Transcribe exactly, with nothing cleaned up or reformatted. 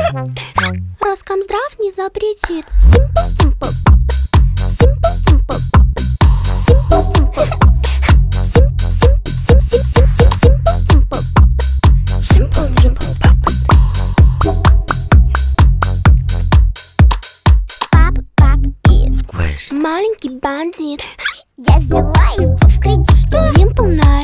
Роскомздрав не запретит. Simple Dimple Pop. Simple Dimple Pop. Simple Dimple Pop. Sim, sim, sim, sim, sim, sim, Simple Dimple Pop. Simple Dimple Pop. Папа, папа и Squash. маленький бандит. Я взяла его в кредит. Димпл на